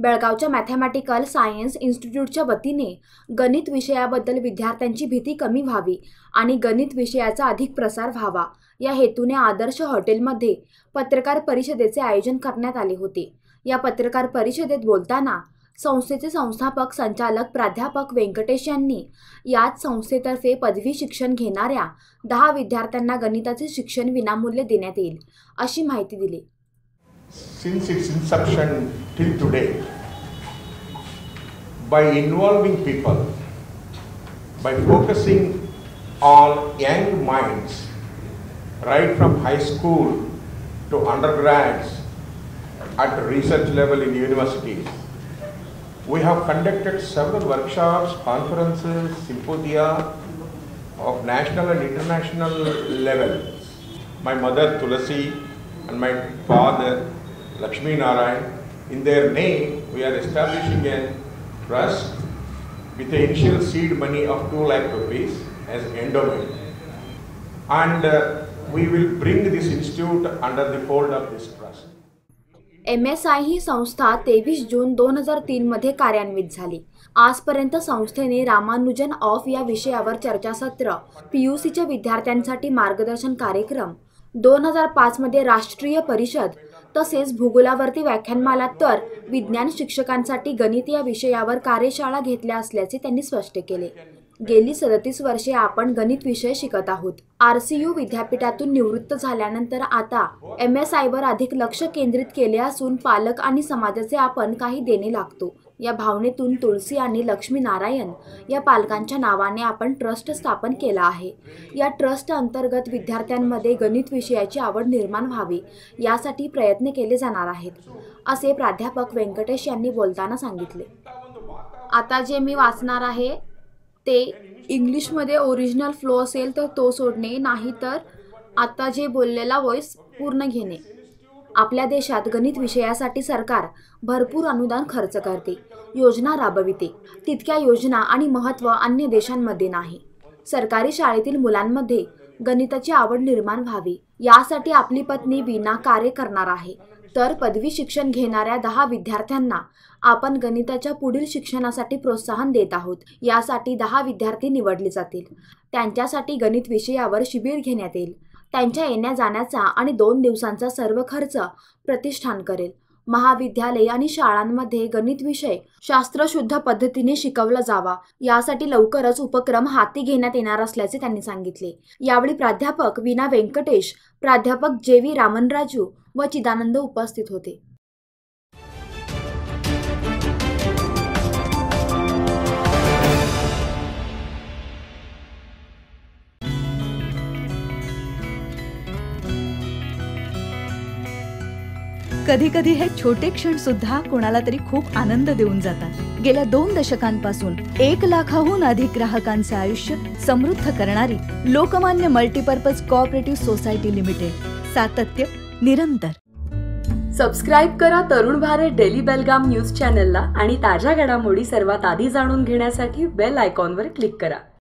बेळगावच्या mathematical science इन्स्टिट्यूटच्या वतीने गणित विषयाबद्दल विद्यार्थ्यांची भीती कमी व्हावी आणि गणित विषयाचा अधिक प्रसार व्हावा या हेतूने आदर्श हॉटेलमध्ये पत्रकार परिषदेचे आयोजन करण्यात आले होते। या पत्रकार परिषदेत बोलताना संस्थेचे संस्थापक संचालक प्राध्यापक व्यंकटेश यांनी याच संस्थेतर्फे पदवी शिक्षण घेणाऱ्या 10 विद्यार्थ्यांना गणिताचे शिक्षण विनामूल्य देण्यात येईल अशी माहिती दिली। Since its inception till today, by involving people, by focusing on young minds, right from high school to undergrads at research level in universities, we have conducted several workshops, conferences, symposia of national and international level. My mother Tulasi and my father Lakshmi Narayan, in their name we are establishing a trust with the initial seed money of 2 lakh rupees as endowment, and we will bring this institute under the fold of this trust. MSI ही संस्था 23 जून 2003 मध्ये कार्यान्वित झाली। आजपर्यंत संस्थेने Ramanujan of या विषयावर चर्चासत्र, PUCच्या विद्यार्थ्यांसाठी मार्गदर्शन कार्यक्रम, 2005 मध्ये राष्ट्रीय परिषद तसेच भूगोलावरती व्याख्यानमाला तर विज्ञान शिक्षकांसाठी गणित या विषयावर कार्यशाळा घेतल्या असल्याचे त्यांनी स्पष्ट केले। गेली 37 वर्षे आपण गणित विषय शिकत आहोत। RCU विद्यापीठातून निवृत्त झाल्यानंतर आता MSI वर अधिक लक्ष केंद्रित केले असून पालक आणि समाजाचे आपण काही देणे लागतो या भावनेतून तुलसी आणि लक्ष्मी नारायण या पालकांच्या नावाने आपण ट्रस्ट स्थापन केला आहे। या ट्रस्ट अंतर्गत विद्यार्थ्यांमध्ये गणित विषयाची आवड निर्माण व्हावी यासाठी प्रयत्न केले जाणार आहेत असे प्राध्यापक व्यंकटेश यांनी बोलताना सांगितले। आता जे मी वाचणार आहे ते इंग्लिशमध्ये ओरिजिनल फ्लो असेल तर तो सोडणे, नाही तर आता जे बोललेला वॉइस पूर्ण घेणे। आपल्या देशात गणित विषयासाठी सरकार भरपूर अनुदान खर्च करते, योजना राबविते। तितक्या योजना आणि महत्त्व अन्य देशांमध्ये नाही। सरकारी शाळेतील मुलांमध्ये गणिताची आवड निर्माण व्हावी यासाठी आपली पत्नी वीणा कार्य करणार आहे। तर पदवी शिक्षण घेणाऱ्या 10 विद्यार्थ्यांना आपण गणिताच्या पुढील शिक्षणासाठी प्रोत्साहन देत आहोत। यासाठी 10 विद्यार्थी निवडले जातील। त्यांच्यासाठी गणित विषयावर शिबिर घेण्यात येईल। त्यांच्या येण्या जाण्याचा आणि 2 दिवसांचा सर्व खर्च प्रतिष्ठान करेल। महाविद्यालय आणि शाळांमध्ये गणित विषय शास्त्रशुद्ध पद्धतीने शिकवला जावा यासाठी लवकरच उपक्रम हाती घेण्यात येणार असल्याचे त्यांनी सांगितले। यावेळी प्राध्यापक वीणा व्यंकटेश, प्राध्यापक JV रामनराजू व चिदानंद उपस्थित होते। कधी कधी हे छोटे क्षण सुद्धा कोणाला तरी खूप आनंद देऊन जातात। गेल्या 2 दशकांपासून 1 लाखाहून अधिक ग्राहकांचे आयुष्य समृद्ध करणारी Lokmanya multipurpose cooperative society limited, सातत्य निरंतर। सबस्क्राइब करा तरुण भारत डेली बेलगाम न्यूज चॅनलला आणि ताज्या घडामोडी सर्वात आधी जाणून घेण्यासाठी बेल आयकॉनवर क्लिक करा।